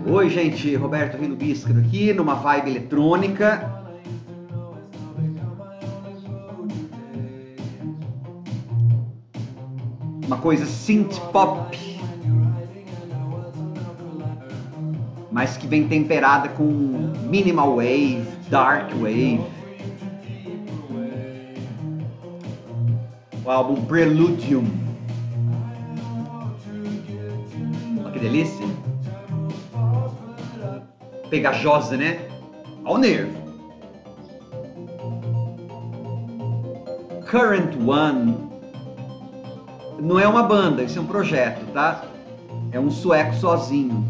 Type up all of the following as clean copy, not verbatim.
Oi, gente, Roberto Rino Bíscaro aqui, numa vibe eletrônica. Uma coisa synth pop, mas que vem temperada com minimal wave, dark wave. O álbum Preludium. Olha que delícia. Pegajosa, né? Ao nervo. Current One não é uma banda, isso é um projeto, tá? É um sueco sozinho.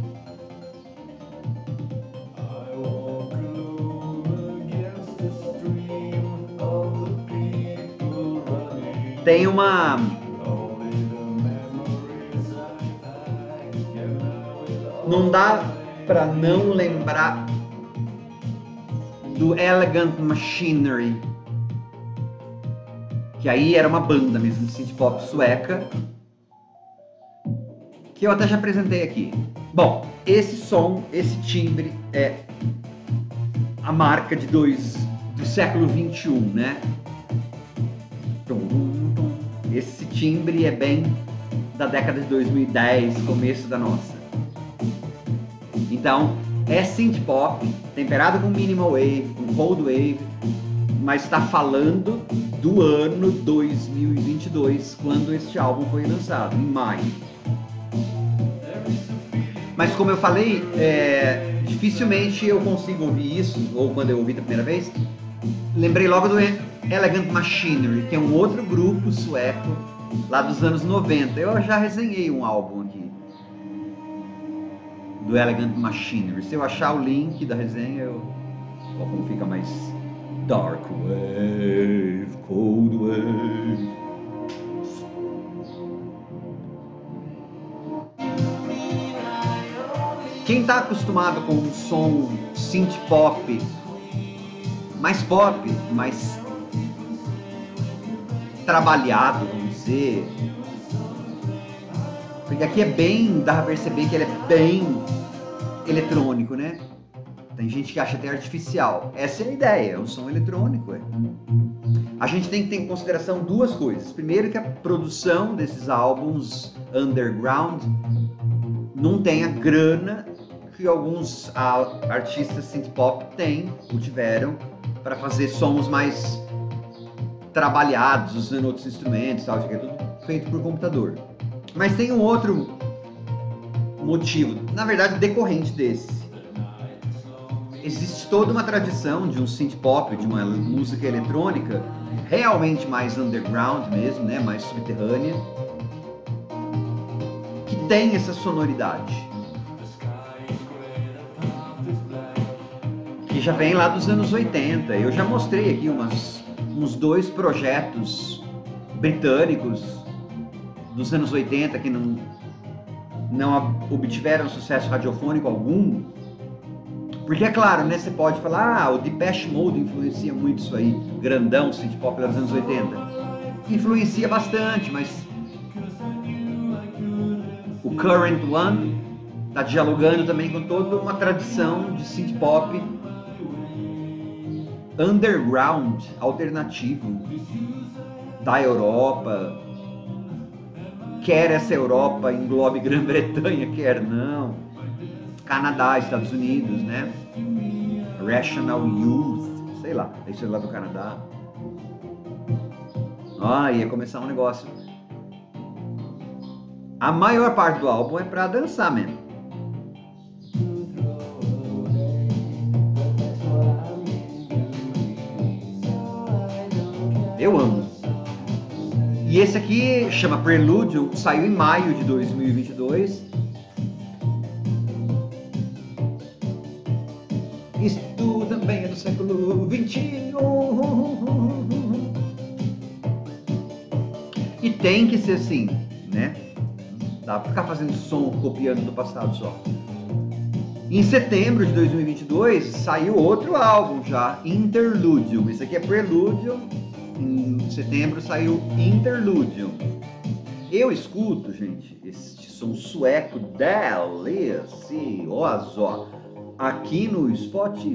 Tem uma... Não dá pra não lembrar do Elegant Machinery, que aí era uma banda mesmo de synth pop sueca, que eu até já apresentei aqui. Bom, esse som, esse timbre é a marca do século 21, né? Esse timbre é bem da década de 2010, começo da nossa. Então, é synth pop, temperado com minimal wave, com cold wave, mas está falando do ano 2022, quando este álbum foi lançado, em maio. Mas como eu falei, dificilmente eu consigo ouvir isso, ou quando eu ouvi da primeira vez, lembrei logo do Elegant Machinery, que é um outro grupo sueco lá dos anos 90. Eu já resenhei um álbum aqui do Elegant Machinery. Se eu achar o link da resenha, como fica mais dark wave, cold wave. Quem está acostumado com um som synth pop, mais trabalhado, vamos dizer, porque aqui dá pra perceber que ele é bem eletrônico, né? Tem gente que acha até artificial. Essa é a ideia, é um som eletrônico. A gente tem que ter em consideração duas coisas. Primeiro, que a produção desses álbuns underground não tem a grana que alguns artistas synth pop têm ou tiveram para fazer sons mais trabalhados, usando outros instrumentos, tal, que é tudo feito por computador. Mas tem um outro motivo, na verdade decorrente desse. Existe toda uma tradição de um synth pop, de uma música eletrônica realmente mais underground mesmo, né, mais subterrânea, que tem essa sonoridade, que já vem lá dos anos 80. Eu já mostrei aqui uns dois projetos britânicos dos anos 80 que não obtiveram sucesso radiofônico algum. Porque é claro, né, você pode falar, o Depeche Mode influencia muito isso aí, grandão, synth pop dos anos 80. Influencia bastante, mas o Current One está dialogando também com toda uma tradição de synth pop underground, alternativo, da Europa. Quer essa Europa englobe Grã-Bretanha, quer não. Canadá, Estados Unidos, né? Rational Youth, sei lá, isso é lá do Canadá. Ia começar um negócio. A maior parte do álbum é pra dançar mesmo. Eu amo. E esse aqui chama Preludium, saiu em maio de 2022. Isto também é do século 21. E tem que ser assim, né? Dá pra ficar fazendo som, copiando do passado só. Em setembro de 2022 saiu outro álbum já, Interludium. Esse aqui é Preludium. Em setembro saiu Interludium. Eu escuto, gente, este som sueco delicioso aqui no Spotify.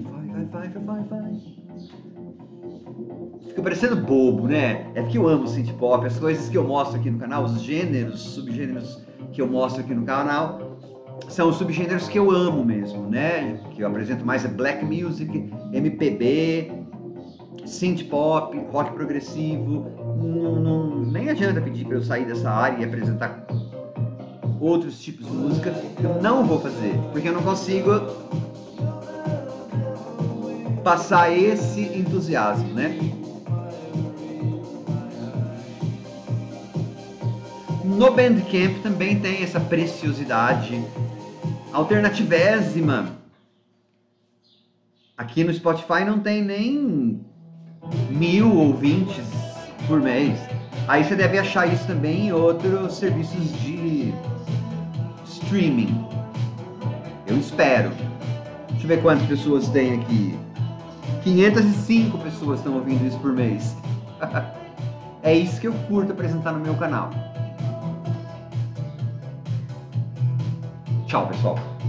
Fica parecendo bobo, né? É porque eu amo synth pop, as coisas que eu mostro aqui no canal, os gêneros, subgêneros que eu mostro aqui no canal, são os subgêneros que eu amo mesmo, né? Que eu apresento mais é black music, MPB, synth pop, rock progressivo. Nem adianta pedir para eu sair dessa área e apresentar outros tipos de música. Eu não vou fazer, porque eu não consigo passar esse entusiasmo, né? No Bandcamp também tem essa preciosidade alternativésima. Aqui no Spotify não tem nem 1000 ouvintes por mês. Aí você deve achar isso também em outros serviços de streaming. Eu espero. Deixa eu ver quantas pessoas tem aqui. 505 pessoas estão ouvindo isso por mês. É isso que eu curto apresentar no meu canal. Tchau, pessoal.